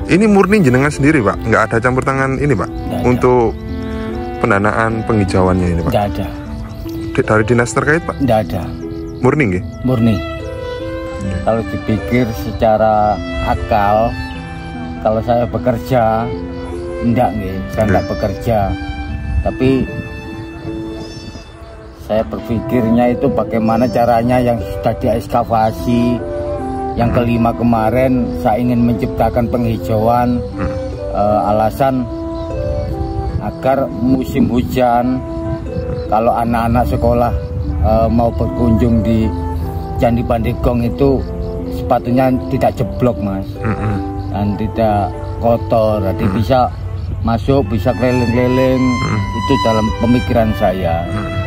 Ini murni jenengan sendiri Pak? Nggak ada campur tangan ini Pak? Nggak untuk pendanaan penghijauannya ini Pak? Nggak ada. Dari dinas terkait Pak? Nggak ada. Murni nggih? Murni. Kalau dipikir secara akal, kalau saya bekerja, enggak nggih, saya enggak bekerja. Tapi saya berpikirnya itu bagaimana caranya yang sudah diekskavasi. Yang kelima kemarin saya ingin menciptakan penghijauan, alasan agar musim hujan kalau anak-anak sekolah mau berkunjung di Candi Pandeglang itu sepatunya tidak jeblok Mas, dan tidak kotor, jadi bisa masuk, bisa keliling-keliling. Itu dalam pemikiran saya.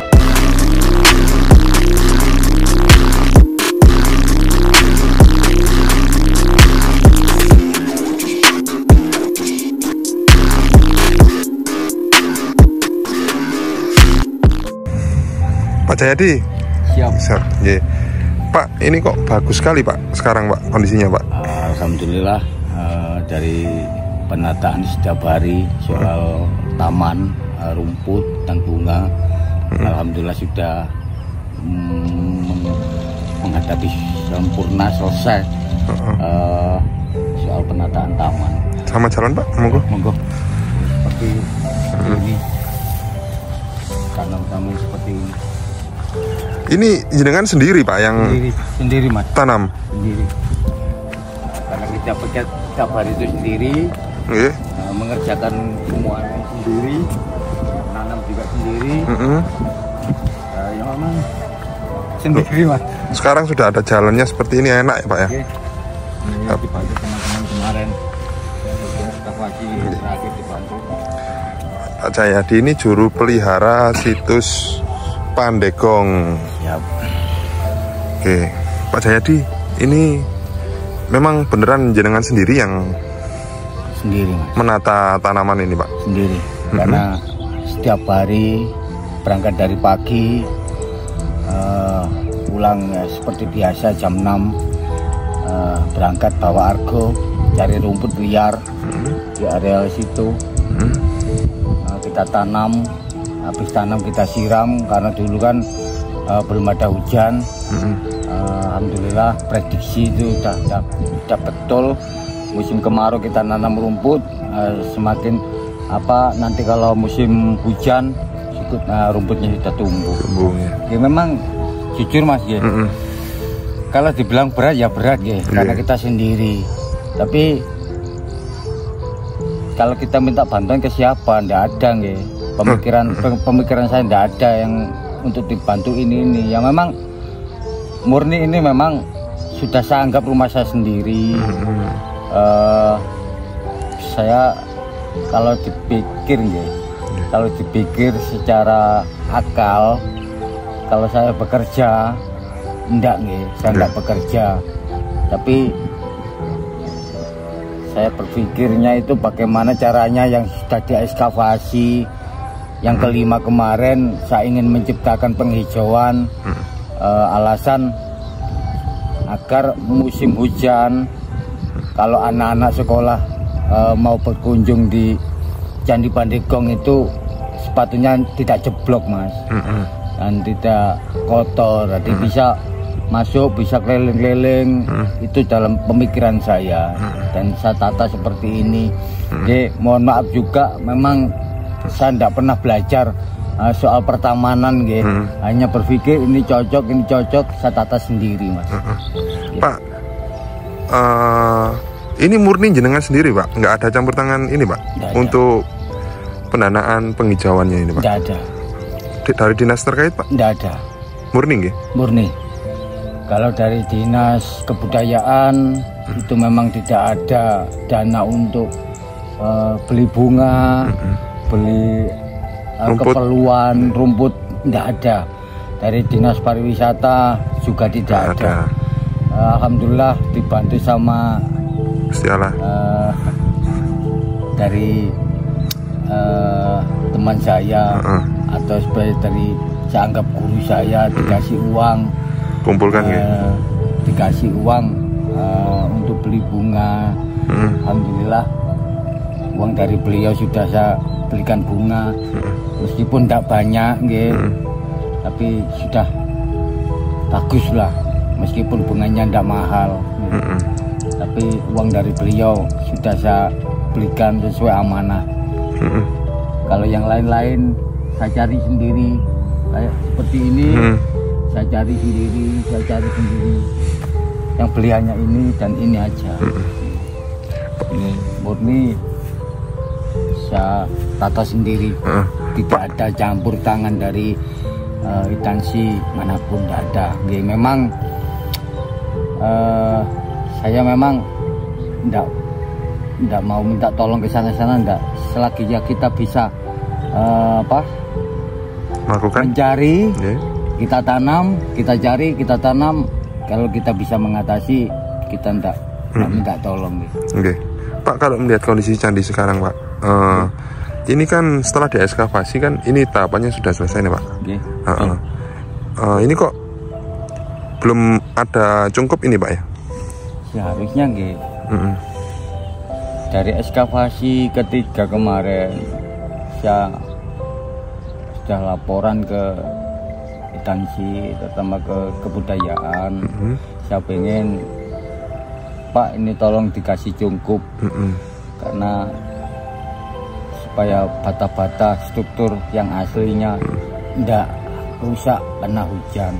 Pak Jayadi. Siap. Yeah. Pak, ini kok bagus sekali Pak sekarang Pak kondisinya Pak. Alhamdulillah, dari penataan setiap hari soal taman, rumput dan bunga, alhamdulillah sudah menghadapi sempurna selesai soal penataan taman. Sama jalan Pak, monggo. Seperti ini, tanam-tanam seperti ini. Ini jenengan sendiri Pak yang sendiri Mas, tanam? Sendiri. Karena kita pekerja setiap hari itu sendiri, mengerjakan semuanya sendiri, nanam juga sendiri. Ya memang sendiri Mas. Sekarang sudah ada jalannya seperti ini, enak ya Pak ya? Ini dibantu teman-teman kemarin, ekskavasi terakhir dibantu. Pak Jayadi ini juru pelihara situs Pandeglang. Siap. Oke, Pak Jayadi, ini memang beneran jenengan sendiri yang Sendiri Mas. menata tanaman ini Pak? Sendiri. Karena setiap hari berangkat dari pagi, pulang ya, seperti biasa jam 6, berangkat bawa argo, cari rumput liar di area situ. Kita tanam, habis tanam kita siram, karena dulu kan belum ada hujan. Alhamdulillah prediksi itu udah betul. Musim kemarau kita nanam rumput, semakin nanti kalau musim hujan rumputnya sudah tumbuh. Ya memang jujur Mas ya. Kalau dibilang berat ya berat ya, karena kita sendiri. Tapi kalau kita minta bantuan ke siapa, ndak ada ya. Pemikiran saya ndak ada yang untuk dibantu ini. Ya memang murni ini memang sudah saya anggap rumah saya sendiri. Saya kalau dipikir secara akal, kalau saya bekerja, enggak nggih, saya enggak bekerja. Tapi saya berpikirnya itu bagaimana caranya yang sudah diekskavasi. Yang kelima kemarin saya ingin menciptakan penghijauan, alasan agar musim hujan kalau anak-anak sekolah mau berkunjung di Candi Pandeglang itu sepatunya tidak jeblok Mas, dan tidak kotor, jadi bisa masuk, bisa keliling-keliling. Itu dalam pemikiran saya, dan saya tata seperti ini. Jadi mohon maaf juga, memang saya tidak pernah belajar soal pertamanan gitu. Hanya berpikir ini cocok, saya tata sendiri Mas. Pak, ini murni jenengan sendiri Pak? Nggak ada campur tangan ini Pak? Untuk pendanaan penghijauannya ini Pak? Nggak ada. Dari dinas terkait Pak? Nggak ada. Murni nggih? Murni. Kalau dari dinas kebudayaan itu memang tidak ada dana untuk beli bunga, beli keperluan rumput, nggak ada. Dari dinas pariwisata juga tidak ada. Alhamdulillah dibantu sama dari teman saya, atau sebagai dari saya anggap guru saya, dikasih uang, kumpulkan dikasih uang untuk beli bunga. Alhamdulillah uang dari beliau sudah saya belikan bunga, meskipun tidak banyak, tapi sudah bagus lah, meskipun bunganya tidak mahal. Tapi uang dari beliau sudah saya belikan sesuai amanah. Kalau yang lain-lain saya cari sendiri, kayak seperti ini, saya cari sendiri. Yang beliannya ini dan ini aja. Ini murni saya tata sendiri, tidak ada campur tangan dari instansi manapun, tidak ada. Memang saya memang tidak mau minta tolong ke sana-sana, tidak. Selagi ya kita bisa melakukan mencari, kita tanam, kita cari, kita tanam. Kalau kita bisa mengatasi, kita tidak minta tolong. Pak, kalau melihat kondisi candi sekarang, Pak, ini kan setelah diekskavasi kan, ini tahapannya sudah selesai nih, Pak. Ini kok belum ada cungkup ini, Pak ya? Seharusnya dari ekskavasi ketiga kemarin saya sudah laporan ke instansi, terutama ke kebudayaan. Saya pengen, Pak, ini tolong dikasih cungkup, karena supaya bata-bata struktur yang aslinya tidak rusak karena hujan.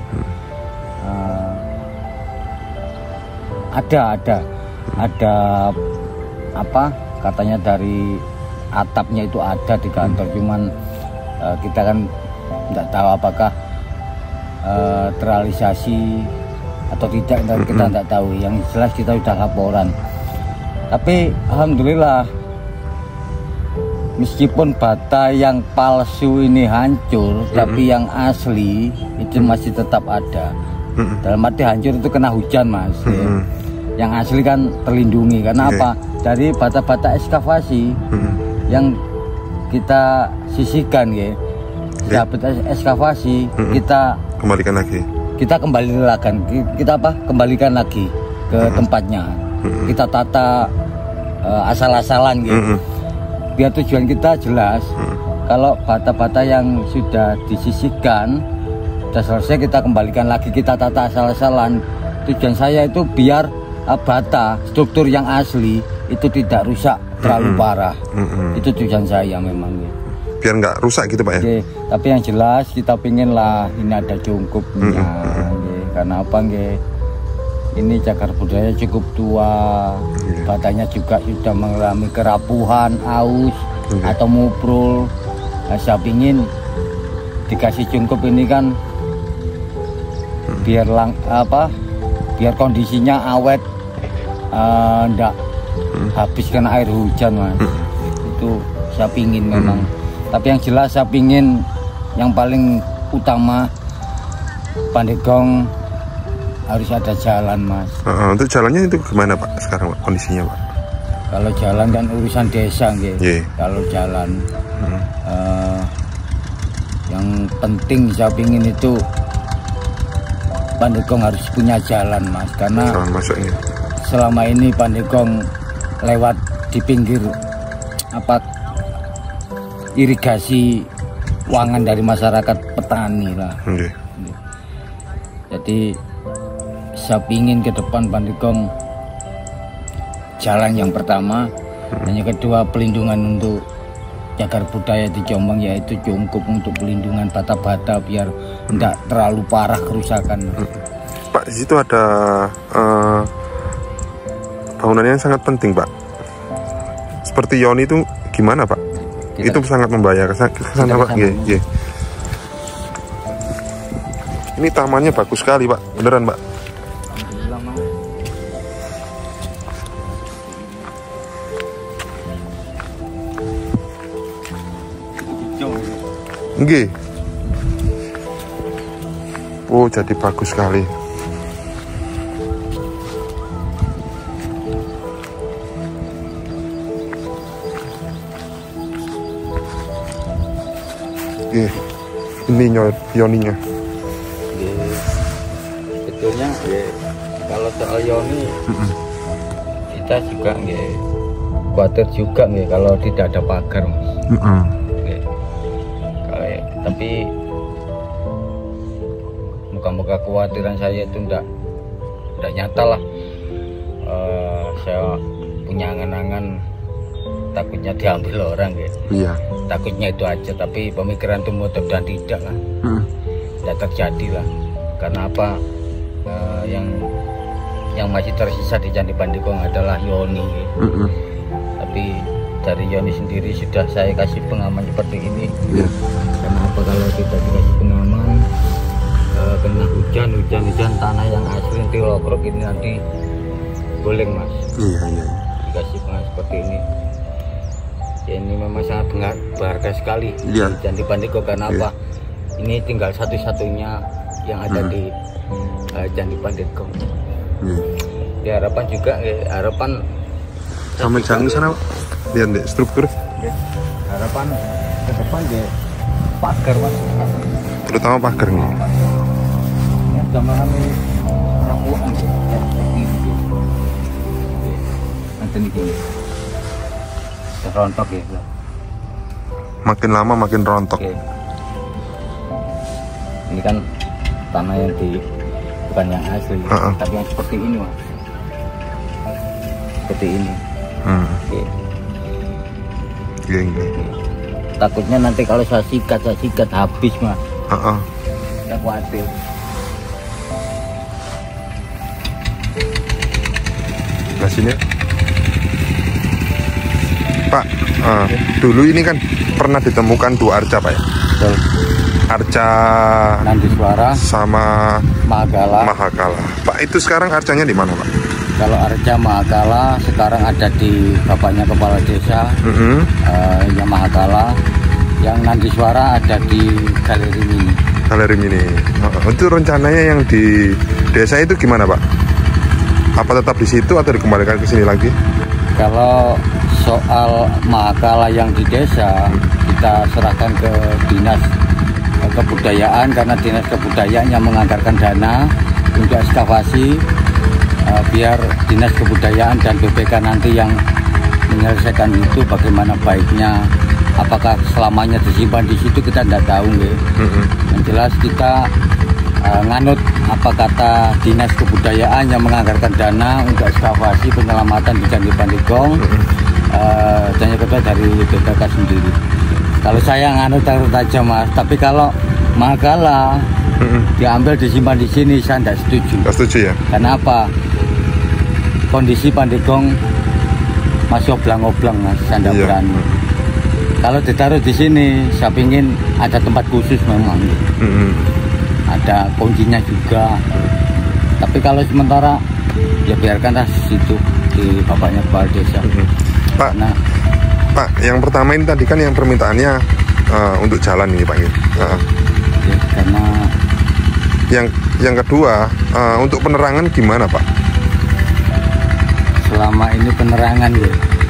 Ada apa katanya dari atapnya itu ada di kantor, cuman kita kan tidak tahu apakah terrealisasi atau tidak, kita tidak tahu. Yang jelas kita sudah laporan. Tapi alhamdulillah, meskipun bata yang palsu ini hancur, tapi yang asli itu masih tetap ada. Dalam arti hancur itu kena hujan, Mas. Yang asli kan terlindungi. Karena apa? Dari bata-bata ekskavasi yang kita sisihkan, ekskavasi kita kembalikan lagi. Kita kembalikan lagi ke tempatnya. Kita tata asal-asalan biar tujuan kita jelas. Kalau bata-bata yang sudah disisihkan sudah selesai, kita kembalikan lagi, kita tata asal-asalan. Tujuan saya itu biar bata struktur yang asli itu tidak rusak terlalu parah. Itu tujuan saya memang. Biar nggak rusak gitu, Pak ya. Tapi yang jelas kita pingin lah ini ada cungkupnya. Karena apa, ini cagar budaya cukup tua, batanya juga sudah mengalami kerapuhan, aus atau muprul. Saya pingin dikasih cungkup ini kan biar biar kondisinya awet, ndak habis kena air hujan, Mas. Itu saya pingin memang. Tapi yang jelas saya pingin yang paling utama, Pandeglang harus ada jalan, Mas. Untuk jalannya itu gimana, Pak, sekarang, Pak, kondisinya, Pak? Kalau jalan kan urusan desa, Kalau jalan yang penting saya pingin itu Pandeglang harus punya jalan, Mas. Karena selama ini Pandeglang lewat di pinggir irigasi wangan dari masyarakat petani lah. Jadi saya pingin ke depan Pandeglang jalan yang pertama, dan yang kedua pelindungan untuk cagar budaya di Jombang, yaitu cungkup untuk pelindungan bata-bata biar tidak terlalu parah kerusakan. Pak, di situ ada bangunan yang sangat penting, Pak. Seperti Yoni itu gimana, Pak? Itu sangat membahayakan ke sana, Pak. Ini tamannya bagus sekali, Pak. Beneran, Pak. Nggih. Oh, jadi bagus sekali. Ini Yoninya. Sebetulnya kalau soal Yoni kita kita juga nggih khawatir juga nggih kalau tidak ada pagar Mas. Nggih. Tapi moga-moga kekhawatiran saya itu enggak nyata lah. Saya punya angan-angan takutnya diambil orang gitu. Iya. Takutnya itu aja, tapi pemikiran itu mudah-mudahan tidak lah. Tidak terjadi lah. Karena apa? Yang masih tersisa di Candi Pandegong adalah Yoni. Gitu. Tapi dari Yoni sendiri sudah saya kasih pengaman seperti ini. Iya. Karena apa kalau kita dikasih pengaman, kena hujan tanah yang asli nanti lokrok ini nanti boleh Mas. Iya. Dikasih pengaman seperti ini. Ya, ini memang sangat berharga sekali di Candi Pandegong karena apa? Ini tinggal satu-satunya yang ada di Candi Pandegong. Ya harapan juga, harapan sama jangan sana lihat deh struktur. Harapan ke depan ya pagar Mas. Terutama pagar nih. Ya sama kami rapuan nanti nih. Rontok ya. Makin lama makin rontok. Oke. Ini kan tanah yang bukan yang asli, tapi yang seperti ini Mas. Seperti ini. Oke. Oke. Takutnya nanti kalau saya sikat habis Mas. Saya khawatir. Nah sini. Pak, dulu ini kan pernah ditemukan 2 arca Pak ya? Betul. Arca Nandiswara sama Mahakala. Pak, itu sekarang arcanya di mana Pak? Kalau arca Mahakala sekarang ada di bapaknya kepala desa, yang Mahakala. Yang Nandiswara ada di Galeri Mini. Itu rencananya yang di desa itu gimana Pak? Apa tetap di situ atau dikembalikan ke sini lagi? Kalau soal Mahakala yang di desa kita serahkan ke dinas kebudayaan karena dinas kebudayaan yang menganggarkan dana untuk ekskavasi, biar dinas kebudayaan dan BPK nanti yang menyelesaikan itu bagaimana baiknya. Apakah selamanya disimpan di situ kita tidak tahu nggih. Yang jelas kita nganut apa kata dinas kebudayaan yang menganggarkan dana untuk ekskavasi penyelamatan di Candi Pandegong. Dan yang kedua dari BPK sendiri. Kalau saya nganut aja Mas, tapi kalau Mahakala diambil disimpan di sini saya tidak setuju. Tidak setuju ya? Karena apa? Kondisi Pandegong masih oblang-oblang Mas, saya tidak berani. Kalau ditaruh di sini, saya ingin ada tempat khusus memang. Ada kuncinya juga. Tapi kalau sementara ya biarkanlah situ di bapaknya kepala desa. Pak, Pak, yang pertama ini tadi kan yang permintaannya untuk jalan ini Pak. Ya, karena yang kedua untuk penerangan gimana Pak? Selama ini penerangan ya,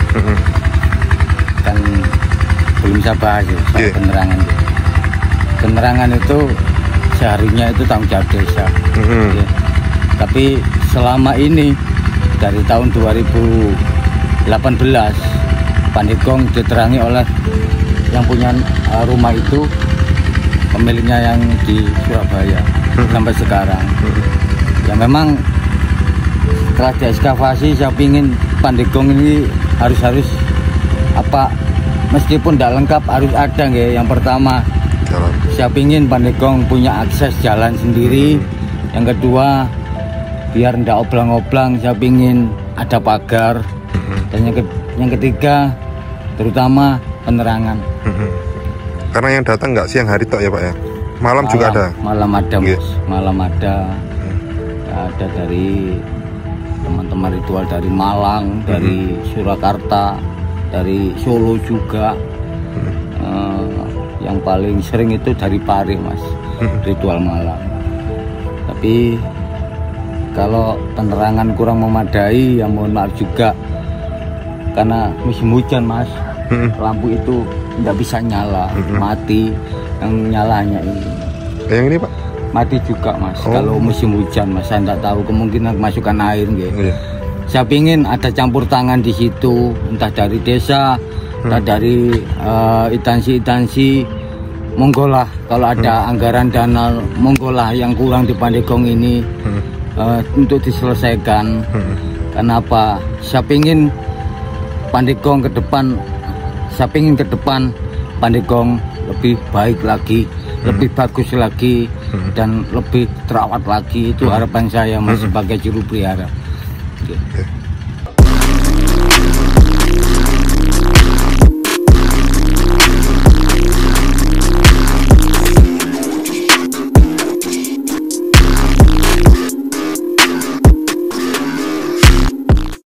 kan belum saya bahas ya, penerangan. Ya. Penerangan itu seharusnya itu tanggung jawab desa. Ya. Tapi selama ini dari tahun 2018 Pandegong diterangi oleh yang punya rumah itu, pemiliknya yang di Surabaya sampai sekarang. Ya memang setelah diekskavasi saya ingin Pandegong ini harus apa, meskipun tidak lengkap harus ada nggih. Yang pertama saya ingin Pandegong punya akses jalan sendiri. Yang kedua biar tidak oblang-oblang, saya ingin ada pagar. Dan yang ketiga terutama penerangan. Karena yang datang nggak siang hari tok ya Pak ya? Malam juga ada? Malam ada Mas, malam ada. Ada dari teman-teman ritual dari Malang, dari Surakarta, dari Solo juga. Yang paling sering itu dari Pare Mas, ritual malam. Tapi kalau penerangan kurang memadai ya mohon maaf juga, karena musim hujan Mas, lampu itu tidak bisa nyala, mati. Yang nyala hanya ini. Yang ini Pak? Mati juga Mas. Kalau musim hujan Mas, saya tidak tahu, kemungkinan kemasukan air gitu. saya ingin ada campur tangan di situ, entah dari desa, entah dari instansi-instansi. Monggolah kalau ada anggaran dana, monggolah yang kurang di Pandeglang ini untuk diselesaikan. Kenapa? Saya ingin Pandeglang ke depan, Pandeglang lebih baik lagi, lebih bagus lagi, dan lebih terawat lagi. Itu harapan saya, Mas, sebagai juru pelihara.